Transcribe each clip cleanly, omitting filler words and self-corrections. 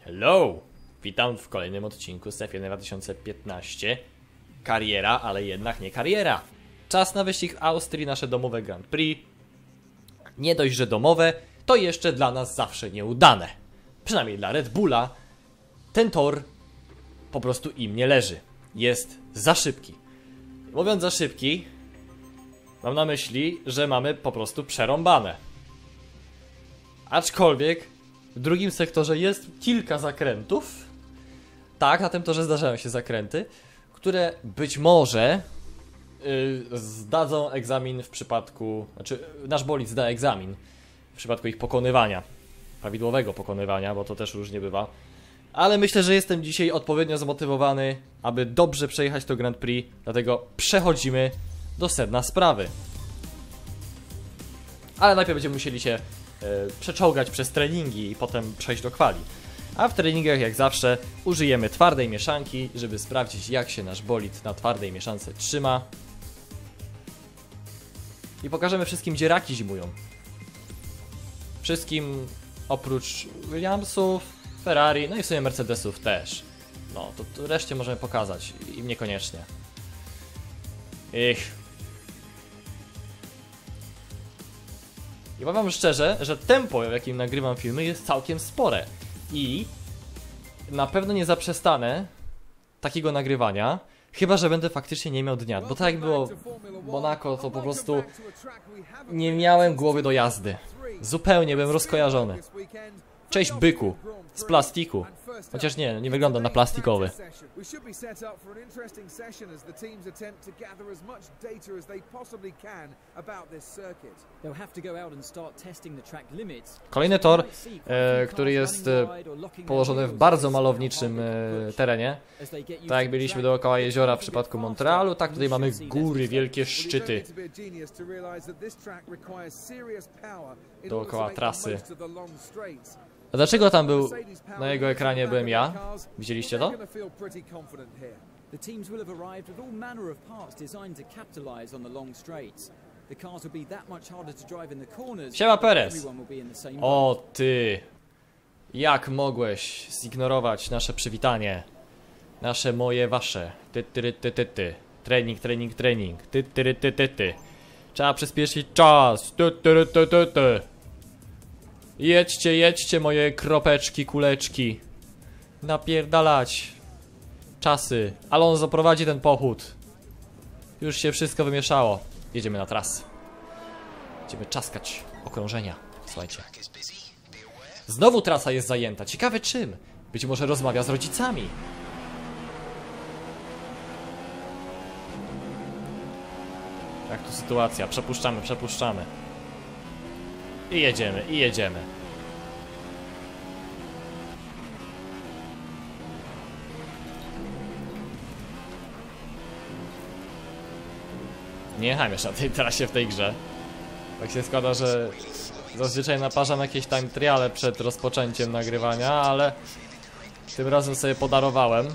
Hello! Witam w kolejnym odcinku z F1 2015. Kariera, ale jednak nie kariera. Czas na wyścig w Austrii, nasze domowe Grand Prix. Nie dość, że domowe, to jeszcze dla nas zawsze nieudane. Przynajmniej dla Red Bulla. Ten tor po prostu im nie leży. Jest za szybki. Mówiąc za szybki, mam na myśli, że mamy po prostu przerąbane. Aczkolwiek w drugim sektorze jest kilka zakrętów. Tak, na tym torze zdarzają się zakręty, które być może zdadzą egzamin w przypadku... Znaczy, nasz bolid zda egzamin w przypadku ich pokonywania. Prawidłowego pokonywania, bo to też różnie bywa. Ale myślę, że jestem dzisiaj odpowiednio zmotywowany, aby dobrze przejechać to Grand Prix. Dlatego przechodzimy do sedna sprawy. Ale najpierw będziemy musieli się przeczołgać przez treningi i potem przejść do kwali. A w treningach jak zawsze użyjemy twardej mieszanki, żeby sprawdzić, jak się nasz bolid na twardej mieszance trzyma. I pokażemy wszystkim, gdzie raki zimują. Wszystkim oprócz Williamsów, Ferrari, no i w sumie Mercedesów też. No, to reszcie możemy pokazać, im niekoniecznie. I powiem szczerze, że tempo, w jakim nagrywam filmy, jest całkiem spore. I na pewno nie zaprzestanę takiego nagrywania, chyba że będę faktycznie nie miał dnia. Bo tak jak było w Monaco, to po prostu nie miałem głowy do jazdy. Zupełnie byłem rozkojarzony. Cześć byku, z plastiku. Chociaż nie wygląda na plastikowy. Kolejny tor, który jest położony w bardzo malowniczym terenie. Tak jak byliśmy dookoła jeziora w przypadku Montrealu, tak tutaj mamy góry, wielkie szczyty dookoła trasy. A dlaczego tam był, na jego ekranie byłem ja? Widzieliście to? Siema Perez! O ty! Jak mogłeś zignorować nasze przywitanie? Nasze, moje, wasze. Ty. Trening. Ty. Trzeba przyspieszyć czas. Ty. Jedźcie moje kropeczki, kuleczki. Napierdalać. Czasy. Alonso prowadzi ten pochód. Już się wszystko wymieszało. Jedziemy na trasę. Będziemy czaskać okrążenia. Słuchajcie. Znowu trasa jest zajęta. Ciekawe czym? Być może rozmawia z rodzicami. Jak tu sytuacja? Przepuszczamy. I jedziemy. Nie jechałem jeszcze na tej trasie w tej grze. Tak się składa, że zazwyczaj naparzam jakieś time triale przed rozpoczęciem nagrywania, ale tym razem sobie podarowałem.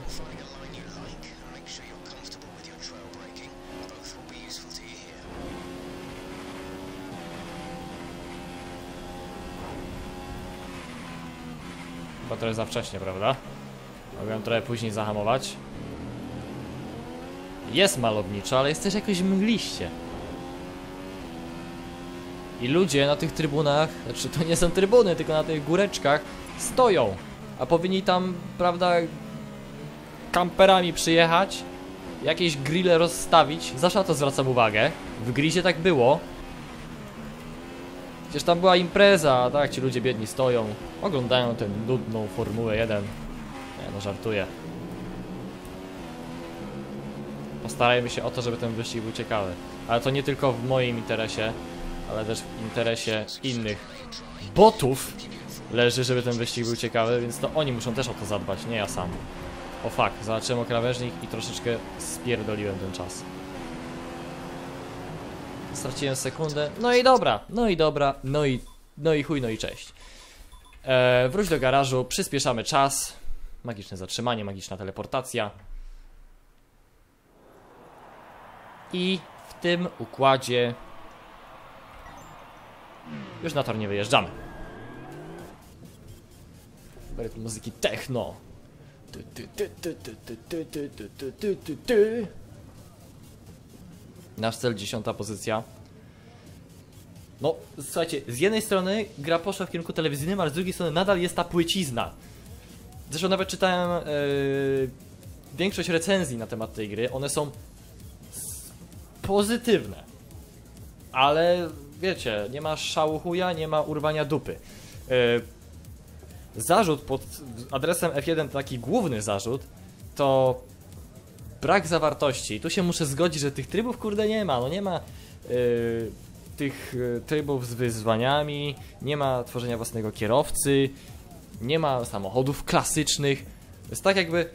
Chyba trochę za wcześnie, prawda? Mogłem trochę później zahamować. Jest malowniczo, ale jest też jakoś mgliście. I ludzie na tych trybunach, znaczy to nie są trybuny, tylko na tych góreczkach stoją. A powinni tam, prawda, kamperami przyjechać, jakieś grille rozstawić. Zawsze na to zwracam uwagę. W grizie tak było. Przecież tam była impreza, tak? Ci ludzie biedni stoją, oglądają tę nudną Formułę 1. Nie no, żartuję. Postarajmy się o to, żeby ten wyścig był ciekawy. Ale to nie tylko w moim interesie, ale też w interesie innych botów leży, żeby ten wyścig był ciekawy, więc to oni muszą też o to zadbać, nie ja sam. O fuck, zobaczyłem o krawężnik i troszeczkę spierdoliłem ten czas. Straciłem sekundę, no i dobra, no i chuj, no i cześć. Wróć do garażu, przyspieszamy czas. Magiczne zatrzymanie, magiczna teleportacja. I w tym układzie już na tor nie wyjeżdżamy. rytm muzyki techno. Nasz cel 10. pozycja. No, słuchajcie, z jednej strony gra poszła w kierunku telewizyjnym, ale z drugiej strony nadal jest ta płycizna. Zresztą nawet czytałem większość recenzji na temat tej gry. One są pozytywne. Ale wiecie, nie ma szału chuja, nie ma urwania dupy. Zarzut pod adresem F1, taki główny zarzut, to brak zawartości. I tu się muszę zgodzić, że tych trybów kurde nie ma. No nie ma tych trybów z wyzwaniami, nie ma tworzenia własnego kierowcy, nie ma samochodów klasycznych. Jest tak jakby...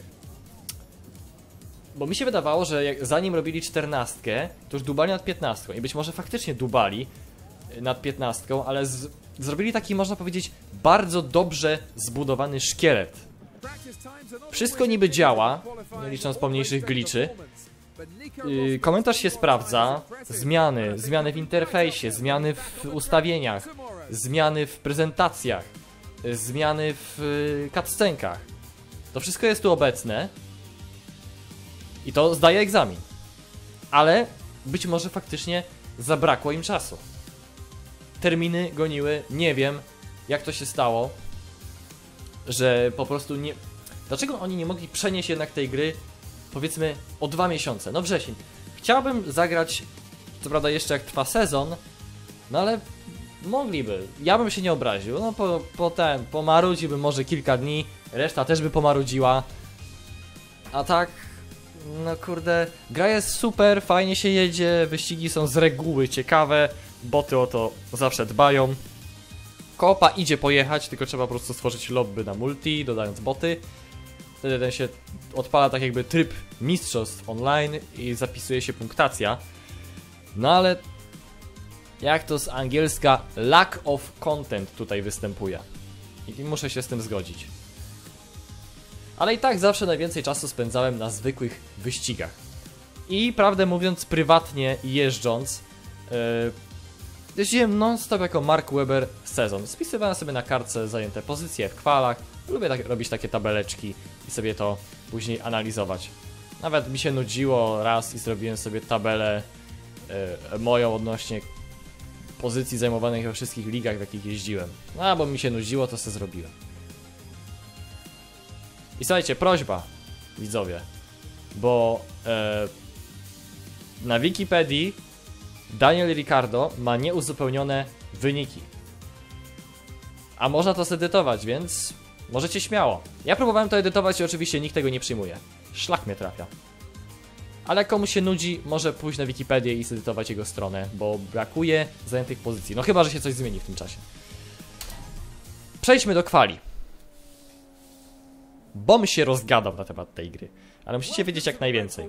Bo mi się wydawało, że zanim robili 14, to już dubali nad 15 i być może faktycznie dubali nad 15, ale zrobili taki, można powiedzieć, bardzo dobrze zbudowany szkielet. Wszystko niby działa, nie licząc pomniejszych glitchy. Komentarz się sprawdza, zmiany w interfejsie, zmiany w ustawieniach, zmiany w prezentacjach, zmiany w cutscenkach. To wszystko jest tu obecne i to zdaje egzamin. Ale być może faktycznie zabrakło im czasu. Terminy goniły, nie wiem jak to się stało, że po prostu nie... Dlaczego oni nie mogli przenieść jednak tej gry, powiedzmy, o 2 miesiące? No wrzesień. Chciałbym zagrać, co prawda jeszcze jak trwa sezon, no ale mogliby. Ja bym się nie obraził. No pomarudziłbym może kilka dni, reszta też by pomarudziła. A tak, no kurde, gra jest super, fajnie się jedzie, wyścigi są z reguły ciekawe, boty o to zawsze dbają. Koopa idzie pojechać, tylko trzeba po prostu stworzyć lobby na multi, dodając boty. Wtedy ten się odpala tak jakby tryb mistrzostw online i zapisuje się punktacja. No ale jak to z angielska, lack of content tutaj występuje. I muszę się z tym zgodzić. Ale i tak zawsze najwięcej czasu spędzałem na zwykłych wyścigach. I prawdę mówiąc, prywatnie jeżdżąc, jeździłem non-stop jako Mark Webber sezon. Spisywałem sobie na kartce zajęte pozycje w kwalach. Lubię robić takie tabeleczki i sobie to później analizować. Nawet mi się nudziło raz i zrobiłem sobie tabelę moją odnośnie pozycji zajmowanych we wszystkich ligach, w jakich jeździłem. No, bo mi się nudziło, to sobie zrobiłem. I słuchajcie, prośba, widzowie, bo na Wikipedii Daniel Ricciardo ma nieuzupełnione wyniki. A można to zedytować, więc możecie śmiało. Ja próbowałem to edytować i oczywiście nikt tego nie przyjmuje. Szlak mnie trafia. Ale jak komuś się nudzi, może pójść na Wikipedię i zedytować jego stronę, bo brakuje zajętych pozycji. No chyba, że się coś zmieni w tym czasie. Przejdźmy do kwali. Bom się rozgadał na temat tej gry, ale musicie wiedzieć jak najwięcej.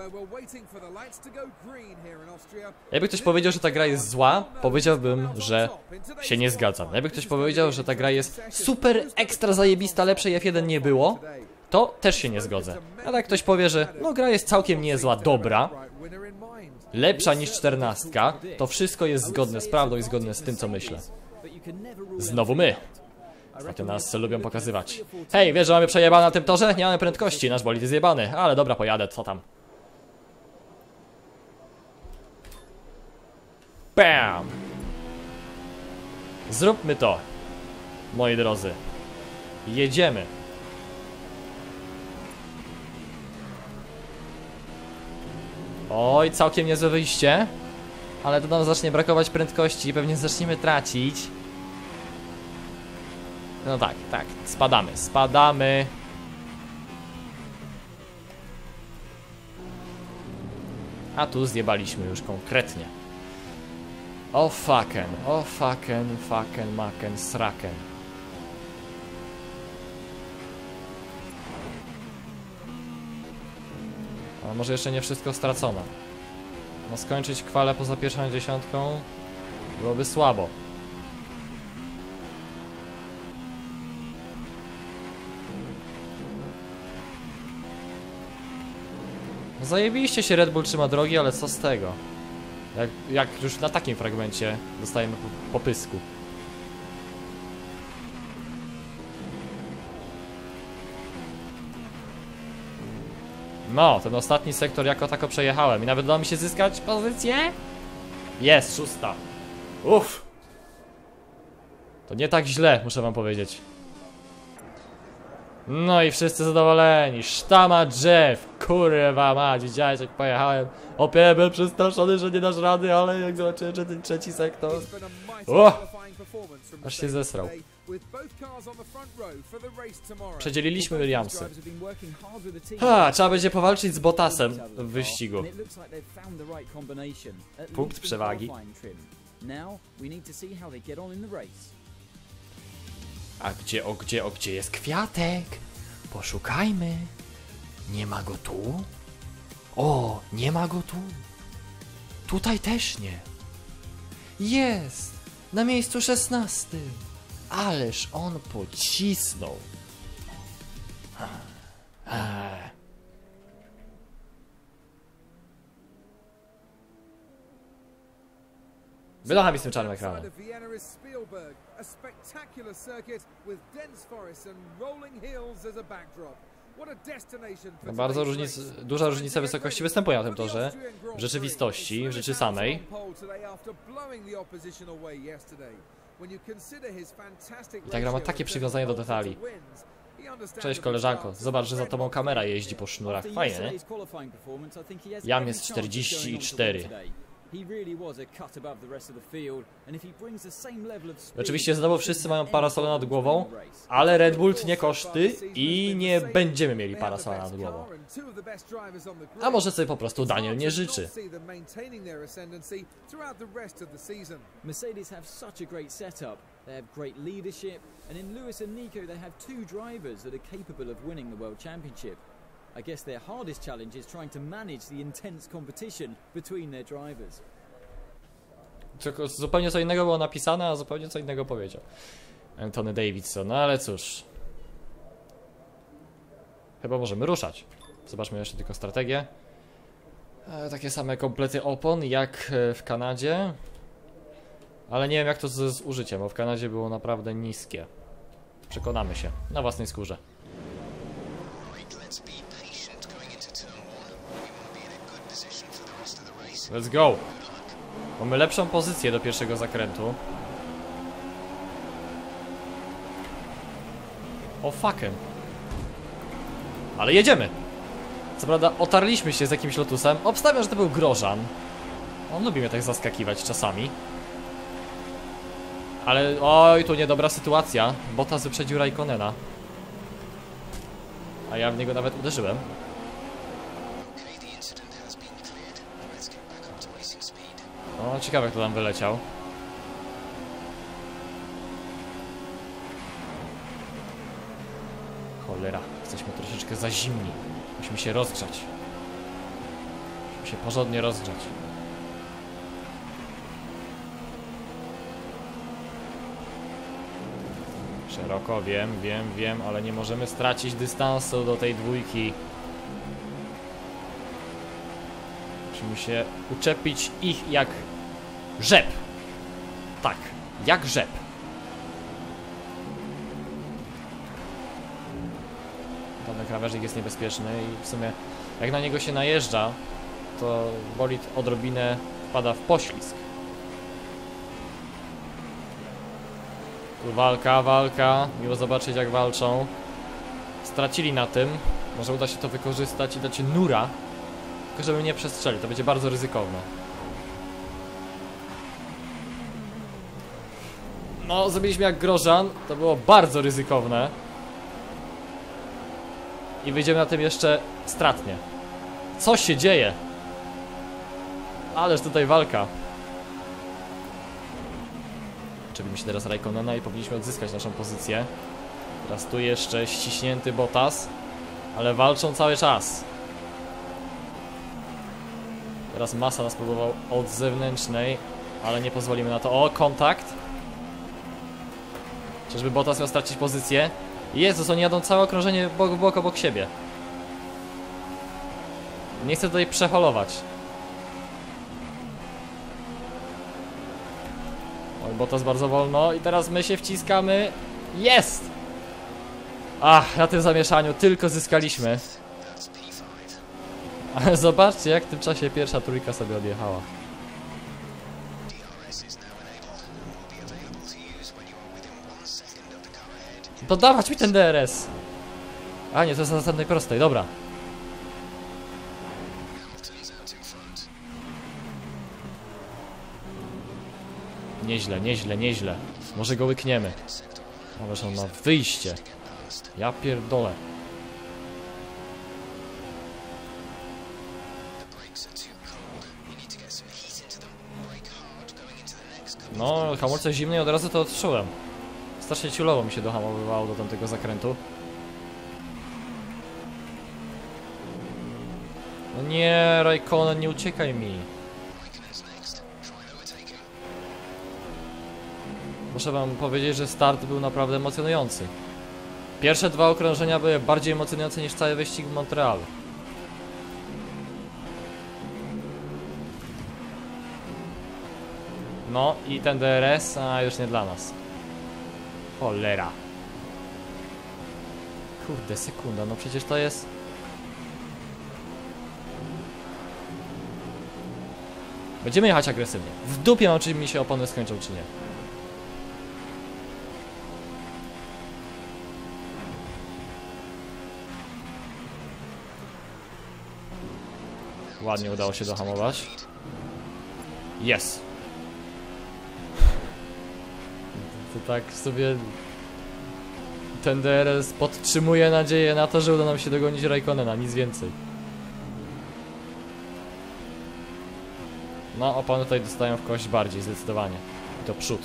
Jakby ktoś powiedział, że ta gra jest zła, powiedziałbym, że się nie zgadzam. Jakby ktoś powiedział, że ta gra jest super, ekstra zajebista, lepszej F1 nie było, to też się nie zgodzę. Ale jak ktoś powie, że no gra jest całkiem niezła, dobra, lepsza niż 14, to wszystko jest zgodne z prawdą i zgodne z tym, co myślę. Znowu my. Ostatnio nas lubią pokazywać. Hej, wiesz, że mamy przejebane na tym torze? Nie mamy prędkości, nasz bolid jest zjebany. Ale dobra, pojadę, co tam. Bam! Zróbmy to, moi drodzy. Jedziemy. Oj, całkiem niezłe wyjście. Ale to nam zacznie brakować prędkości i pewnie zaczniemy tracić. No tak, spadamy. A tu zjebaliśmy już konkretnie. O fucken, maken, sraken. Ale może jeszcze nie wszystko stracone. No skończyć kwalę poza pierwszą dziesiątką byłoby słabo. Zajebiście się Red Bull trzyma drogi, ale co z tego? Jak już na takim fragmencie dostajemy po pysku. No, ten ostatni sektor jako tako przejechałem i nawet udało mi się zyskać pozycję. Jest, 6. Uff. To nie tak źle, muszę wam powiedzieć. No i wszyscy zadowoleni. Sztama drzew. Kurwa mać, widziałeś jak pojechałem. Opie, byłem przestraszony, że nie dasz rady, ale jak zobaczyłem, że ten trzeci sektor. Aż się zesrał. Przedzieliliśmy Williamsy. Trzeba będzie powalczyć z Bottasem w wyścigu. Punkt przewagi. A gdzie jest kwiatek? Poszukajmy. Nie ma go tu? O, nie ma go tu. Tutaj też nie. Jest! Na miejscu 16. Ależ on pocisnął. Wylocha mi z tym czarnym ekranem. No bardzo duża różnica wysokości występuje na tym torze. W rzeczywistości, w rzeczy samej. I ta gra ma takie przywiązanie do detali. Cześć koleżanko, zobacz, że za tobą kamera jeździ po sznurach. Fajnie, nie? Jam jest 44. Oczywiście znowu wszyscy mają parasole nad głową, ale Red Bull tnie koszty i nie będziemy mieli parasola nad głową. A może sobie po prostu Daniel nie życzy. Mercedes have such a great setup. They have great leadership, and in Lewis and Nico they have 2 drivers that are capable of winning the World Championship. I guess their hardest challenge is trying to manage the intense competition between their drivers. Zupełnie co innego było napisane, a zupełnie co innego powiedział Anthony Davidson, no ale cóż. Chyba możemy ruszać. Zobaczmy jeszcze tylko strategię. Takie same komplety opon jak w Kanadzie. Ale nie wiem jak to z użyciem, bo w Kanadzie było naprawdę niskie. Przekonamy się na własnej skórze. Let's go! Mamy lepszą pozycję do pierwszego zakrętu. O fucking. Ale jedziemy! Co prawda otarliśmy się z jakimś Lotusem. Obstawiam, że to był Grosjean. On lubi mnie tak zaskakiwać czasami. Ale oj, tu niedobra sytuacja. Bottas wyprzedził Raikkonena. A ja w niego nawet uderzyłem. O, ciekawe kto tam wyleciał. Cholera, jesteśmy troszeczkę za zimni. Musimy się rozgrzać. Musimy się porządnie rozgrzać. Szeroko, wiem, ale nie możemy stracić dystansu do tej dwójki. Musimy się uczepić ich jak rzep. Tak, jak rzep. Ten krawężnik jest niebezpieczny i w sumie jak na niego się najeżdża, to bolid odrobinę wpada w poślizg. Tu walka. Miło zobaczyć jak walczą. Stracili na tym. Może uda się to wykorzystać i dać nura. Tylko żeby nie przestrzelił, to będzie bardzo ryzykowne. No, zrobiliśmy jak Grosjean. To było bardzo ryzykowne. I wyjdziemy na tym jeszcze stratnie. Co się dzieje? Ależ tutaj walka. Czepimy się teraz Raikkonena i powinniśmy odzyskać naszą pozycję. Teraz tu jeszcze ściśnięty Bottas. Ale walczą cały czas. Teraz Massa nas próbował od zewnętrznej, ale nie pozwolimy na to. O, kontakt. Czyżby Bottas miał stracić pozycję? Jezus, oni jadą całe okrążenie bok w bok obok siebie. Nie chcę tutaj przeholować. Oj, Bottas bardzo wolno i teraz my się wciskamy. Jest! Ach, na tym zamieszaniu tylko zyskaliśmy. Ale zobaczcie, jak w tym czasie pierwsza trójka sobie odjechała. Dodawać mi ten DRS! A nie, to jest na następnej prostej, dobra. Nieźle, nieźle, nieźle. Może go łykniemy. Ależ on ma wyjście. Ja pierdolę. No, hamulce zimne i od razu to odczułem. Strasznie ciulowo mi się dohamowywało do tamtego zakrętu. No nie, Raikkonen, nie uciekaj mi. Muszę wam powiedzieć, że start był naprawdę emocjonujący. Pierwsze dwa okrążenia były bardziej emocjonujące niż cały wyścig w Montrealu. No i ten DRS, a już nie dla nas. Cholera. Kurde, sekunda, no przecież to jest... Będziemy jechać agresywnie. W dupie mam, czy mi się opony skończą, czy nie. Ładnie udało się dohamować. Jest. To tak sobie... Ten DRS podtrzymuje nadzieję na to, że uda nam się dogonić Raikkonena, nic więcej. No, opony tutaj dostają w kość bardziej, zdecydowanie. I to przód.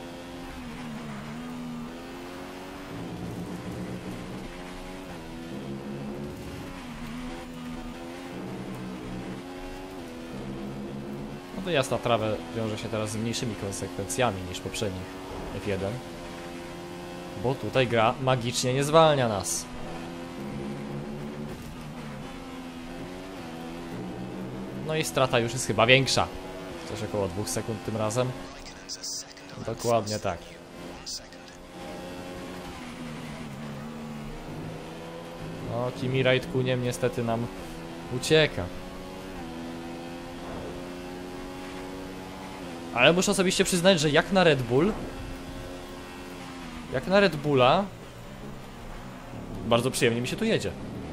No to jazda trawę wiąże się teraz z mniejszymi konsekwencjami niż poprzednich F1. Bo tutaj gra magicznie nie zwalnia nas. No i strata już jest chyba większa. Coś około 2 sekund tym razem. Dokładnie tak. No, Kimi Raikkonen niestety nam ucieka. Ale muszę osobiście przyznać, że jak na Red Bull... Jak na Red Bulla... Bardzo przyjemnie mi się tu jedzie.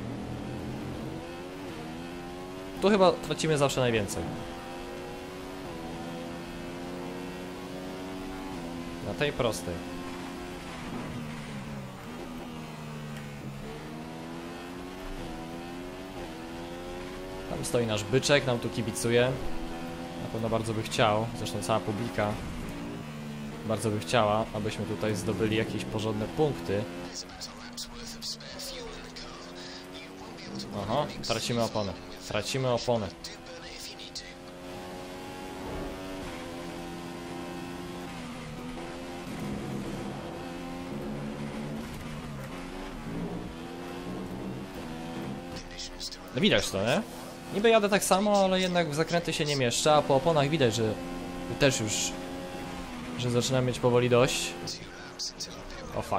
Tu chyba tracimy zawsze najwięcej. Na tej prostej. Tam stoi nasz byczek, nam tu kibicuje. Na pewno bardzo by chciał, zresztą cała publika bardzo by chciała, abyśmy tutaj zdobyli jakieś porządne punkty. Aha, tracimy oponę. Tracimy oponę. No widać to, nie? Niby jadę tak samo, ale jednak w zakręty się nie mieszczę, a po oponach widać, że też już... że zaczynam mieć powoli dość. O fuck.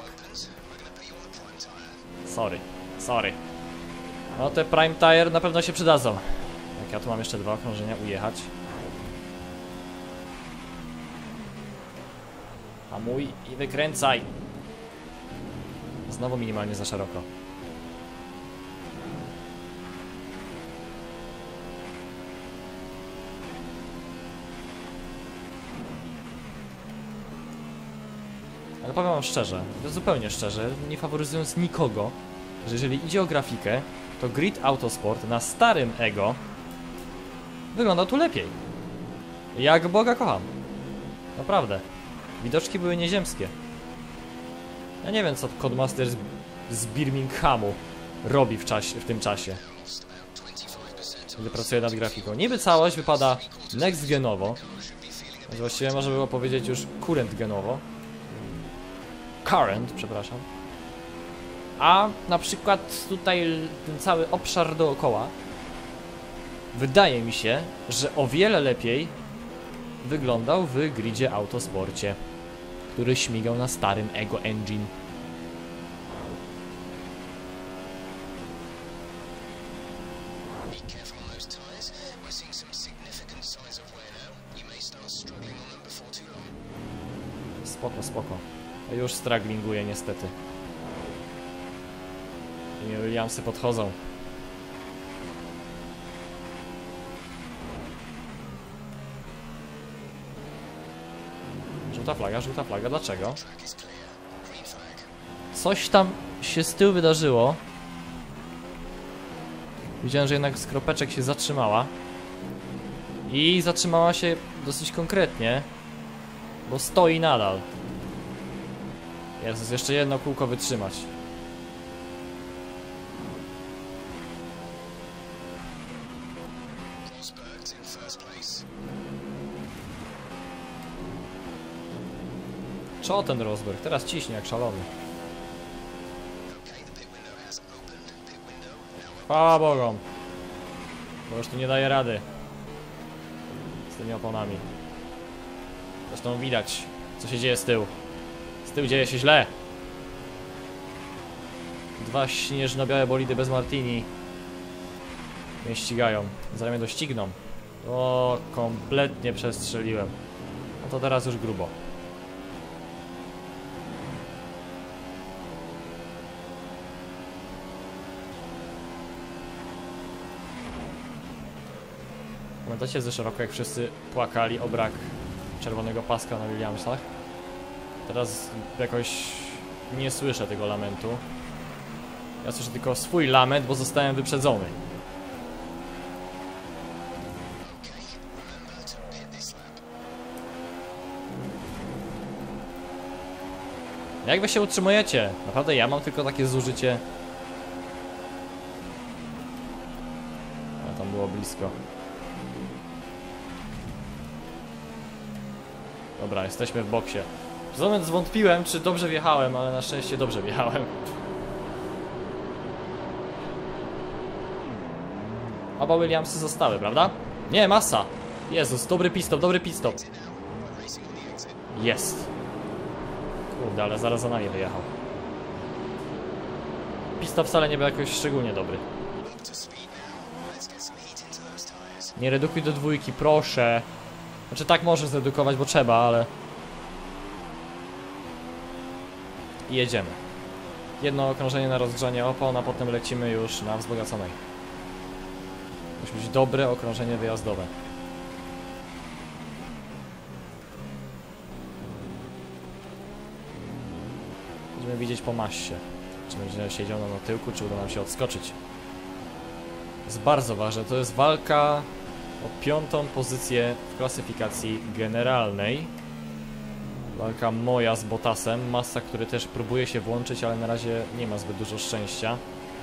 Sorry, sorry. No te Prime Tire na pewno się przydadzą. Jak ja tu mam jeszcze 2 okrążenia ujechać. Hamuj i wykręcaj. Znowu minimalnie za szeroko. Ale powiem wam szczerze, zupełnie szczerze, nie faworyzując nikogo, że jeżeli idzie o grafikę, to Grid Autosport na starym Ego wygląda tu lepiej. Jak Boga kocham. Naprawdę. Widoczki były nieziemskie. Ja nie wiem, co Codemaster z Birminghamu robi w tym czasie. Gdy pracuje nad grafiką. Niby całość wypada next genowo. Więc właściwie można było powiedzieć już current genowo. Current, przepraszam. A na przykład tutaj ten cały obszar dookoła wydaje mi się, że o wiele lepiej wyglądał w gridzie Autosporcie, który śmigał na starym Ego Engine. Spoko, spoko. Już straglinguję niestety. I Williamsy podchodzą. Żółta flaga, dlaczego? Coś tam się z tyłu wydarzyło. Widziałem, że jednak skropeczek się zatrzymała. I zatrzymała się dosyć konkretnie. Bo stoi nadal. Jezus, jeszcze jedno kółko wytrzymać. Co ten Rosberg? Teraz ciśnie jak szalony. Chwała Bogom. Bo już tu nie daje rady z tymi oponami. Zresztą widać, co się dzieje z tyłu. Z tyłu dzieje się źle. Dwa śnieżno-białe bolidy bez Martini mnie ścigają. Zaraz mnie dościgną. O, kompletnie przestrzeliłem. No to teraz już grubo. Pamiętacie ze szeroko, jak wszyscy płakali o brak czerwonego paska na Williamsach? Teraz jakoś nie słyszę tego lamentu. Ja słyszę tylko swój lament, bo zostałem wyprzedzony. Jak wy się utrzymujecie? Naprawdę ja mam tylko takie zużycie. A tam było blisko. Dobra, jesteśmy w boksie. Przez moment zwątpiłem, czy dobrze wjechałem, ale na szczęście dobrze wjechałem. Oba Williamsy zostały, prawda? Nie, Massa! Jezus, dobry pit stop, dobry pit stop. Jest. Kurde, ale zaraz za nami wyjechał. Pit stop wcale nie był jakoś szczególnie dobry. Nie redukuj do dwójki, proszę. Znaczy tak możesz zredukować, bo trzeba, ale... I jedziemy. Jedno okrążenie na rozgrzanie opon, a potem lecimy już na wzbogaconej. Musi być dobre okrążenie wyjazdowe. Będziemy widzieć po massie. Czy będzie siedział na tyłku, czy uda nam się odskoczyć. Jest bardzo ważne, to jest walka o 5. pozycję w klasyfikacji generalnej. Walka moja z Bottasem. Massa, który też próbuje się włączyć, ale na razie nie ma zbyt dużo szczęścia.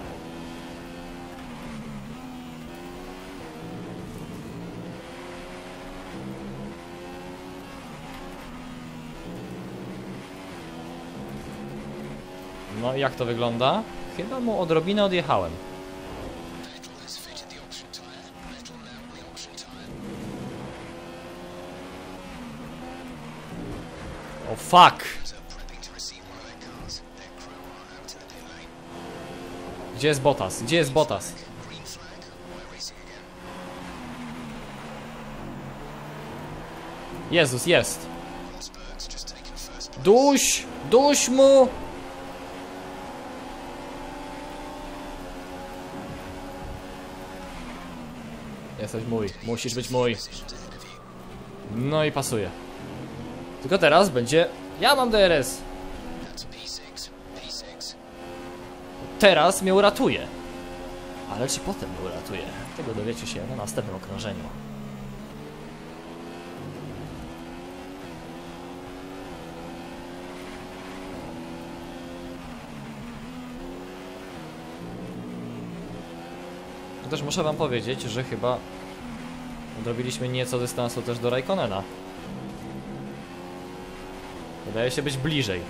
No i jak to wygląda? Chyba mu odrobinę odjechałem. O fuck! Gdzie jest Bottas? Gdzie jest Bottas? Jezus, jest! Duś! Duś mu! Jesteś mój, musisz być mój. No i pasuje. Tylko teraz będzie... Ja mam DRS! Teraz mnie uratuje. Ale czy potem mnie uratuje? Tego dowiecie się na następnym okrążeniu. Też muszę wam powiedzieć, że chyba odrobiliśmy nieco dystansu też do Raikkonena. Wydaje się być bliżej.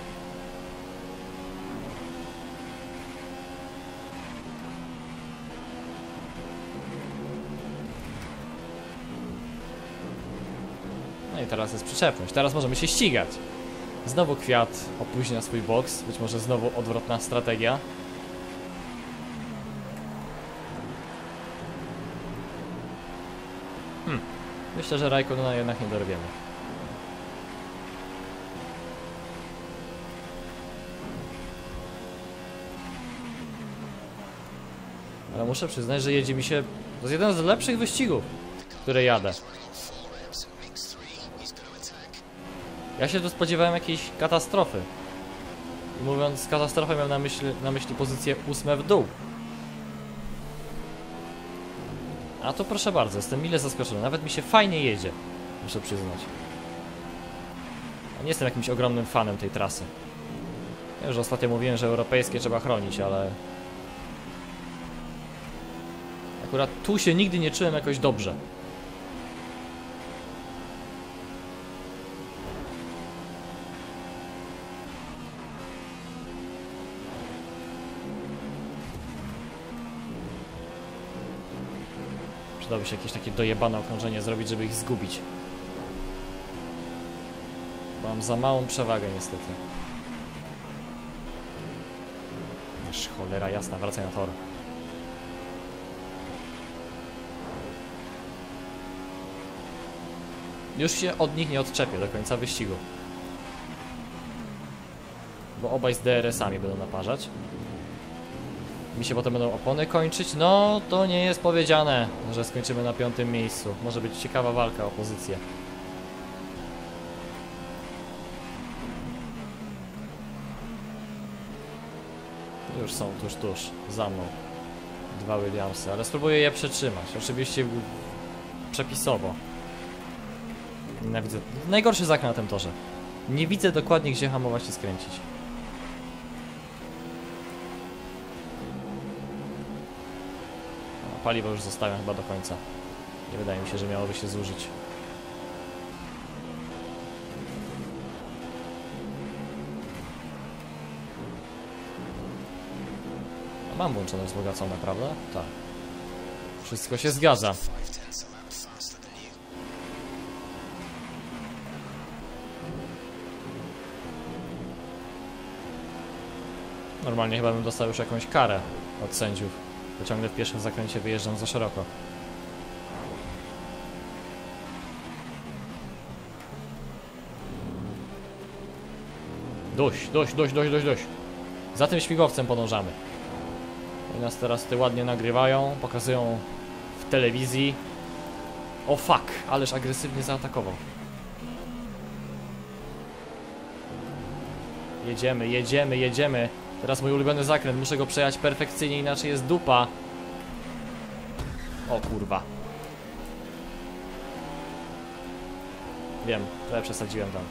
No i teraz jest przyczepność. Teraz możemy się ścigać. Znowu Kwiat opóźnia swój boks. Być może znowu odwrotna strategia. Myślę, że Raikkonena jednak nie dorwiemy. Ale muszę przyznać, że jedzie mi się... To jest jeden z lepszych wyścigów, które jadę. Ja się tu spodziewałem jakiejś katastrofy. I mówiąc katastrofę, miałem na myśli pozycję 8 w dół. A to proszę bardzo, jestem mile zaskoczony. Nawet mi się fajnie jedzie, muszę przyznać. Ja nie jestem jakimś ogromnym fanem tej trasy. Ja już ostatnio mówiłem, że europejskie trzeba chronić, ale... Akurat tu się nigdy nie czułem jakoś dobrze. Przydałoby się jakieś takie dojebane okrążenie zrobić, żeby ich zgubić. Mam za małą przewagę niestety. Aż cholera jasna, wracaj na tor. Już się od nich nie odczepię do końca wyścigu. Bo obaj z DRS-ami będą naparzać. Mi się potem będą opony kończyć. No, to nie jest powiedziane, że skończymy na 5. miejscu. Może być ciekawa walka o pozycję. Już są tuż za mną 2 Williamsy, ale spróbuję je przetrzymać. Oczywiście przepisowo. Nienawidzę. Najgorszy zakręt na tym torze. Nie widzę dokładnie, gdzie hamować i skręcić. Paliwo już zostawiam chyba do końca. Nie wydaje mi się, że miałoby się zużyć. Mam włączone wzbogacone, prawda? Tak. Wszystko się zgadza. Normalnie chyba bym dostał już jakąś karę od sędziów. Bo ciągle w pierwszym zakręcie wyjeżdżam za szeroko. Dość. Za tym śmigłowcem podążamy. I nas teraz tutaj ładnie nagrywają, pokazują w telewizji. O fuck, ależ agresywnie zaatakował. Jedziemy. Teraz mój ulubiony zakręt, muszę go przejechać perfekcyjnie, inaczej jest dupa. O kurwa. Wiem, trochę przesadziłem tam.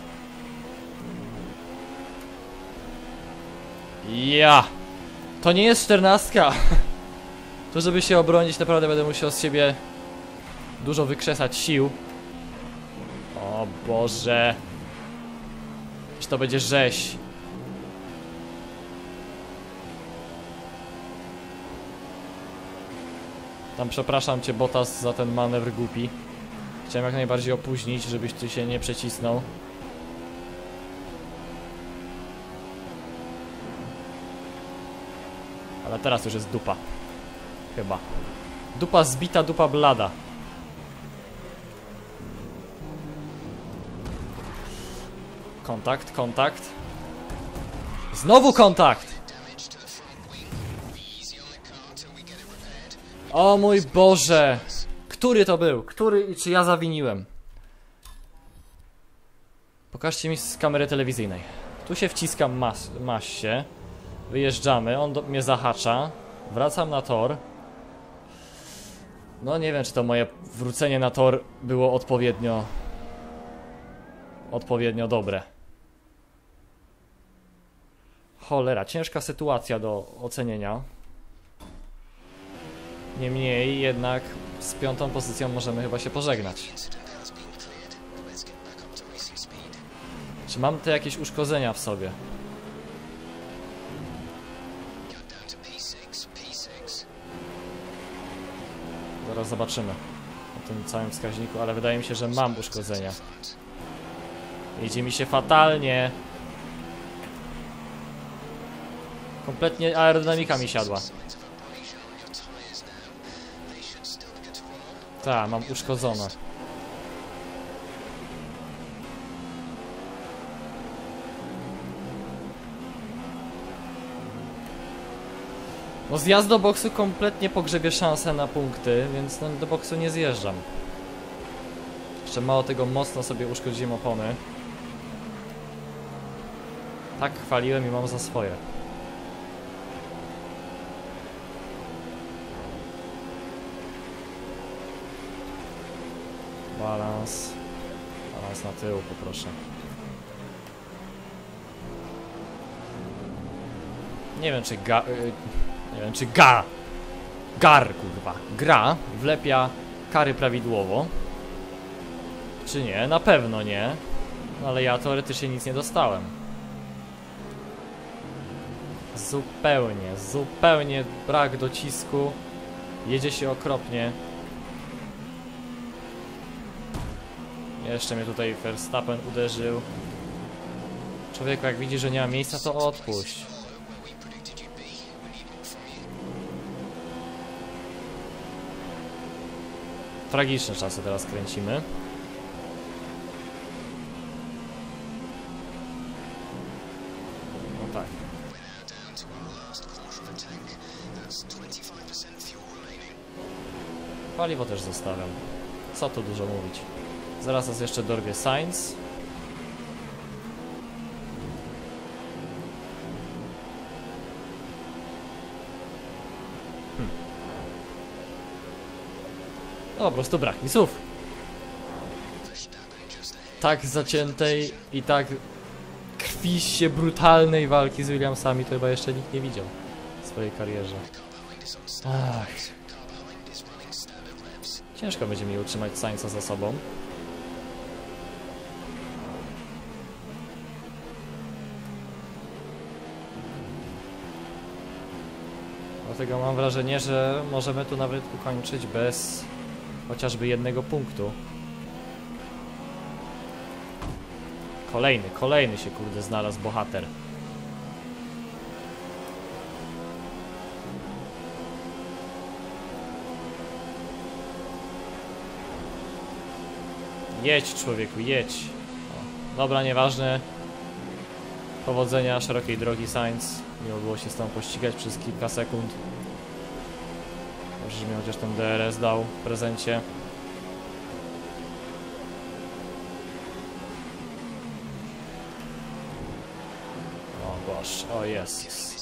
Ja! To nie jest 14. To żeby się obronić, naprawdę będę musiał z siebie dużo wykrzesać sił. O Boże. Czy to będzie rzeź. Tam przepraszam cię, Bottas, za ten manewr głupi. Chciałem jak najbardziej opóźnić, żebyś ty się nie przecisnął. Ale teraz już jest dupa. Chyba. Dupa zbita, dupa blada. Kontakt. Znowu kontakt! O mój Boże! Który to był? Który i czy ja zawiniłem? Pokażcie mi z kamery telewizyjnej. Tu się wciskam maście. Wyjeżdżamy, on mnie zahacza. Wracam na tor. No nie wiem, czy to moje wrócenie na tor było odpowiednio dobre. Cholera, ciężka sytuacja do ocenienia. Niemniej jednak z 5. pozycją możemy chyba się pożegnać. Czy mam te jakieś uszkodzenia w sobie? Zaraz zobaczymy na tym całym wskaźniku, ale wydaje mi się, że mam uszkodzenia. Idzie mi się fatalnie. Kompletnie aerodynamika mi siadła. Tak, mam uszkodzone. No zjazd do boksu kompletnie pogrzebie szansę na punkty, więc no, do boksu nie zjeżdżam. Jeszcze mało tego, mocno sobie uszkodziłem opony. Tak chwaliłem i mam za swoje. Balans. Balans na tył, poproszę. Nie wiem czy Gar, kurwa, gra, wlepia kary prawidłowo. Czy nie? Na pewno nie. Ale ja teoretycznie nic nie dostałem. Zupełnie brak docisku. Jedzie się okropnie. Jeszcze mnie tutaj Verstappen uderzył. Człowieku, jak widzi, że nie ma miejsca, to odpuść. Tragiczne czasy teraz kręcimy. No tak. Paliwo też zostawiam. Co tu dużo mówić. Zaraz nas jeszcze dorwie Sainz. No po prostu brak mi słów. Tak zaciętej i tak krwiście brutalnej walki z Williamsami to chyba jeszcze nikt nie widział w swojej karierze. Ach. Ciężko będzie mi utrzymać Sainza za sobą. Dlatego mam wrażenie, że możemy tu nawet ukończyć bez chociażby jednego punktu. Kolejny się kurde znalazł bohater. Jedź człowieku, jedź. O, dobra, nieważne. Powodzenia, szerokiej drogi Sainz. Miło było się z tą pościgać przez kilka sekund. Dobrze, że mi chociaż ten DRS dał w prezencie. O Boże, o jest.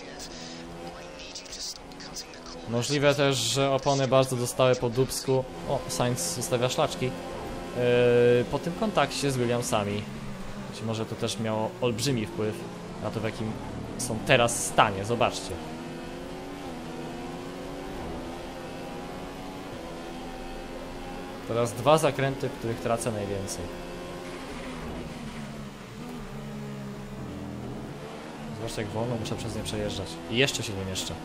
Możliwe też, że opony bardzo dostały po dupsku. O, Sainz zostawia szlaczki. Po tym kontakcie z Williamsami. Być może to też miało olbrzymi wpływ na to, w jakim są teraz stanie. Zobaczcie. Teraz dwa zakręty, w których tracę najwięcej. Zwłaszcza jak wolno, muszę przez nie przejeżdżać. I jeszcze się nie mieszczę.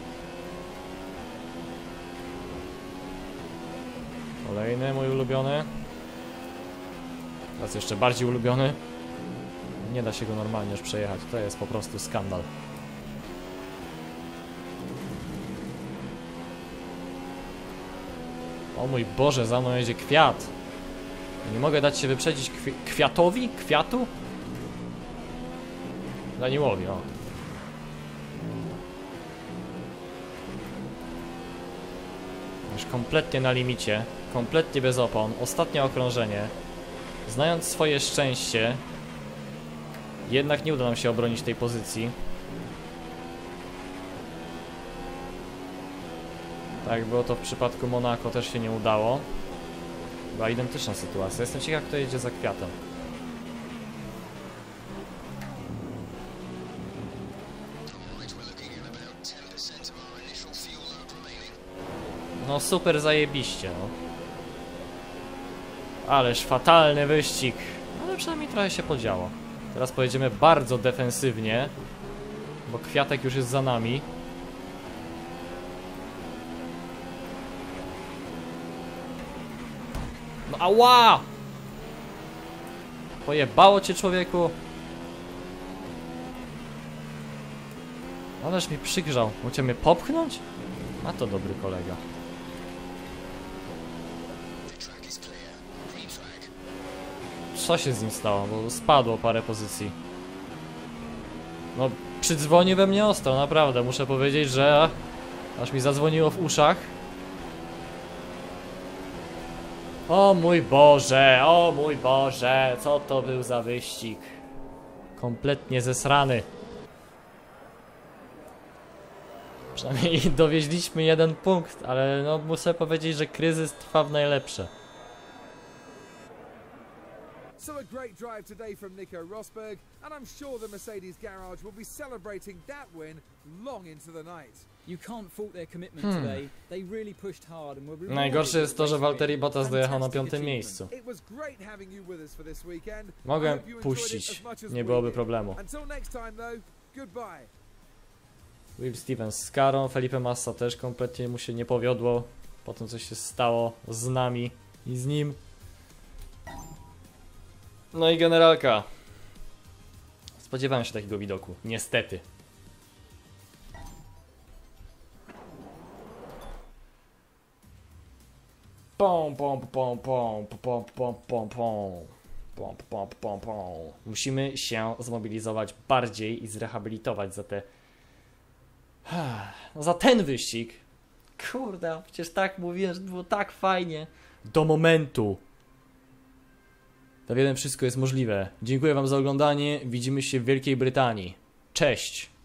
Kolejny mój ulubiony. Teraz jeszcze bardziej ulubiony. Nie da się go normalnie już przejechać. To jest po prostu skandal. O mój Boże, za mną jedzie Kwiat. Nie mogę dać się wyprzedzić Kwiatowi? Kwiatu? Daniłowi, o. Już kompletnie na limicie. Kompletnie bez opon. Ostatnie okrążenie. Znając swoje szczęście, jednak nie uda nam się obronić tej pozycji. Tak było to w przypadku Monako, też się nie udało. Była identyczna sytuacja. Jestem ciekaw, kto jedzie za Kwiatem. No super zajebiście, no. Ależ fatalny wyścig. Ale przynajmniej trochę się podziało. Teraz pojedziemy bardzo defensywnie, bo Kwiatek już jest za nami. No ała! Pojebało cię, człowieku. Ależ mi przygrzał. Chciał mnie popchnąć? A to dobry kolega. Co się z nim stało? Bo spadło parę pozycji. No, przydzwonił we mnie ostro, naprawdę. Muszę powiedzieć, że Aż mi zadzwoniło w uszach. O mój Boże, co to był za wyścig? Kompletnie zesrany. Przynajmniej dowieźliśmy 1 punkt, ale no muszę powiedzieć, że kryzys trwa w najlepsze. So a great drive today from Nico Rosberg, and I'm sure the Mercedes garage will be celebrating that win long into the night. You can't fault their commitment today. They really pushed hard and were rewarded. Najgorsze jest to, że Valtteri Bottas dojechał na 5. miejscu. It was great having you with us for this weekend. Mogę I hope you enjoyed puścić, it as much as nie we byłoby did. problemu. Until next time though, goodbye. Will Stevens z karą, Felipe Massa też kompletnie mu się nie powiodło. Po tym, co się stało z nami i z nim. No i generalka. Spodziewałem się takiego widoku, niestety. Pom, pom, pom, pom, pom, pom, pom, pom. Pom, pom, pom, pom. Musimy się zmobilizować bardziej i zrehabilitować za te... No za ten wyścig. Kurde, przecież tak mówiłem, że było tak fajnie. Do momentu. To wiem, wszystko jest możliwe. Dziękuję wam za oglądanie. Widzimy się w Wielkiej Brytanii. Cześć!